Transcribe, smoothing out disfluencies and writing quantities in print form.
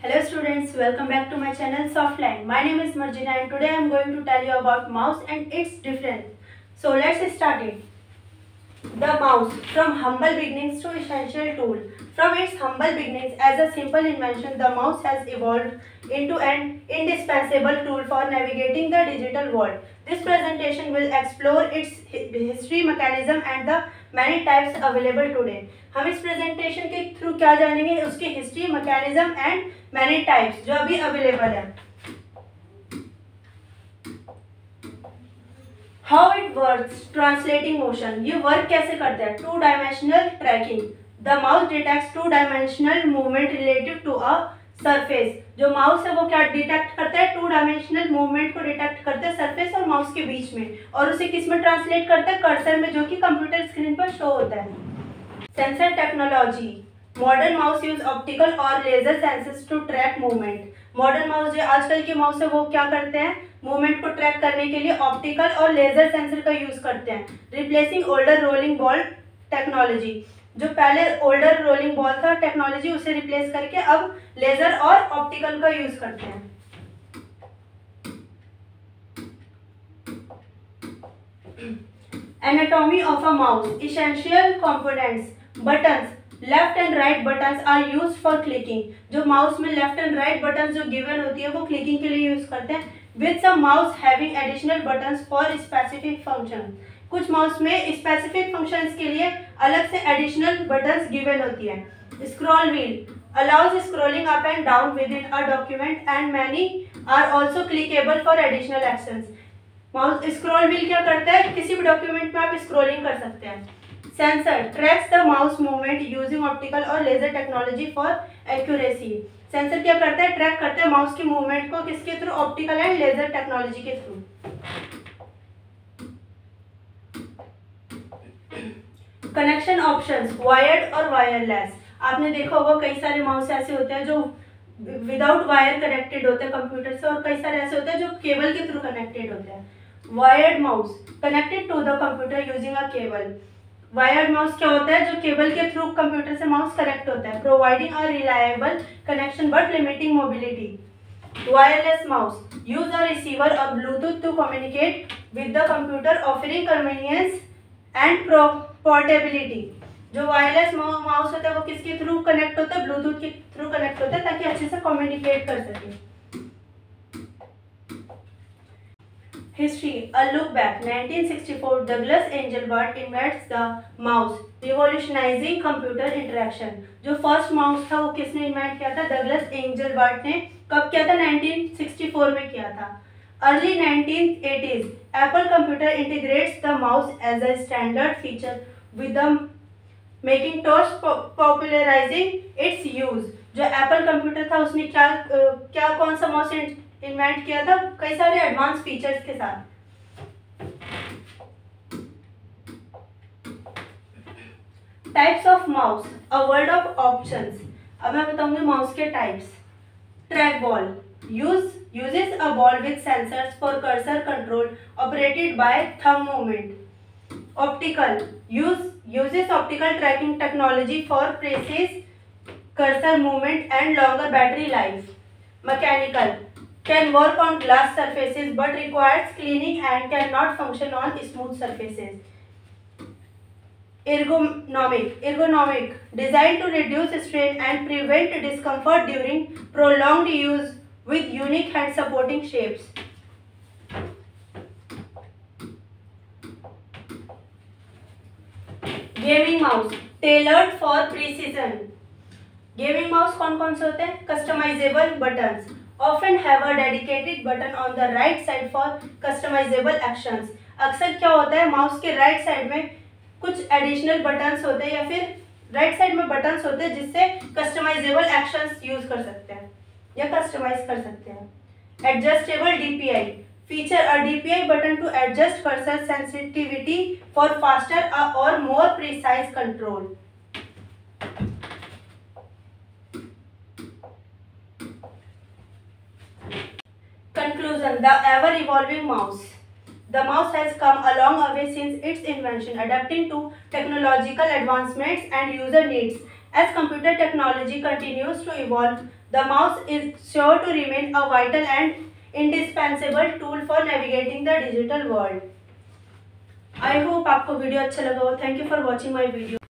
Hello students, welcome back to my channel Softline. My name is Marjina and today I am going to tell you about mouse and its difference. So let's start it. The mouse, from humble beginnings to essential tool. From its humble beginnings as a simple invention, the mouse has evolved into an indispensable tool for navigating the digital world. This presentation will explore its history, mechanism and the many types available today. हम इस presentation के through क्या जानेंगे, उसकी history, mechanism and many types जो अभी available है. How it works, translating motion. ये वर्क कैसे करता है? Two dimensional tracking. The mouse detects two dimensional movement relative to a surface. जो माउस है वो क्या डिटेक्ट करता है? टू डायमेंशनल मूवमेंट को डिटेक्ट करता है सरफेस और माउस के बीच में, और उसे किस में ट्रांसलेट करता है? कर्सर में, जो कि कंप्यूटर स्क्रीन पर शो होता है. Sensor technology. Modern mouse use optical और laser sensors to track movement. Modern mouse जो आजकल के माउस है वो क्या करते हैं? मूवमेंट को ट्रैक करने के लिए ऑप्टिकल और लेजर सेंसर का यूज करते हैं. Replacing older rolling ball technology. जो पहले ओल्डर रोलिंग बॉल था टेक्नोलॉजी, उसे रिप्लेस करके अब लेजर और ऑप्टिकल का यूज करते हैं. Anatomy of a mouse. Essential components. Buttons. Left and right buttons are used for clicking. जो माउस में लेफ्ट एंड राइट बटन्स जो गिवन होती है वो क्लिकिंग के लिए यूज करते हैं. With some mouse having additional buttons for specific function. कुछ माउस में स्पेसिफिक फंक्शंस के लिए अलग से एडिशनल बटन्स गिवन होती है. Scroll wheel allows scrolling up and down within a document and many are also clickable for additional actions. Mouse scroll wheel क्या करता है? किसी भी डॉक्यूमेंट में आप स्क्रॉलिंग कर सकते हैं. Sensor tracks the mouse movement using optical और laser technology for accuracy. Sensor क्या करता है? ट्रैक करता है माउस की मूवमेंट को किसके through? Optical and laser technology के थ्रू. Connection options. वायर्ड और वायरलेस. आपने देखा होगा कई सारे माउस ऐसे होते हैं जो विदाउट वायर कनेक्टेड होते हैं कंप्यूटर से, और कई सारे ऐसे होते हैं जो केबल के थ्रू कनेक्टेड होते हैं. Wired mouse connected to the computer using a cable. Wired mouse क्या होता है? जो केबल के थ्रू कंप्यूटर से माउस कनेक्ट होता है, providing a reliable connection but limiting mobility. Wireless mouse use a receiver और bluetooth to communicate with the computer, offering convenience and portability. जो वायरलेस माउस होता है वो किसके थ्रू कनेक्ट होता है? ब्लूटूथ के थ्रू कनेक्ट होता है ताकि अच्छे से कम्युनिकेट कर सके. History. A look back. 1964 Douglas Engelbart invents the mouse, revolutionising computer interaction. जो फर्स्ट माउस था वो किसने इन्वेंट किया था? डगलस एंजलबर्ट ने. कब किया था? 1964 में किया था. Early 1980s Apple computer integrates the mouse as a standard feature with the Macintosh popularising its use. जो एप्पल कंप्यूटर था उसने क्या कौन सा माउस इन्वेंट किया था? कई सारे एडवांस फीचर्स के साथ. Types of mouse. A world of options. अब मैं बताऊंगी माउस के types. Track ball uses a ball with sensors for cursor control operated by thumb movement. Optical uses optical tracking technology for precise cursor movement and longer battery life. Mechanical can work on glass surfaces but requires cleaning and cannot function on smooth surfaces. Ergonomic designed to reduce strain and prevent discomfort during prolonged use with unique hand supporting shapes. Gaming mouse tailored for precision. Gaming mouse कौन कौन से होते हैं? Customisable buttons. Often have a dedicated button on the right side for customisable actions. अक्सर क्या होता है mouse के राइट साइड में कुछ एडिशनल बटन्स होते हैं या फिर राइट साइड में बटन्स होते हैं जिससे कस्टमाइजेबल एक्शंस यूज कर सकते हैं या कस्टमाइज कर सकते हैं. Adjustable DPI feature a DPI button to adjust cursor sensitivity for faster or more precise control. Conclusion. The ever evolving mouse. The mouse has come a long way since its invention, adapting to technological advancements and user needs. As computer technology continues to evolve, the mouse is sure to remain a vital and indispensable tool for navigating the digital world. I hope आपको video अच्छा लगा हो. Thank you for watching my video.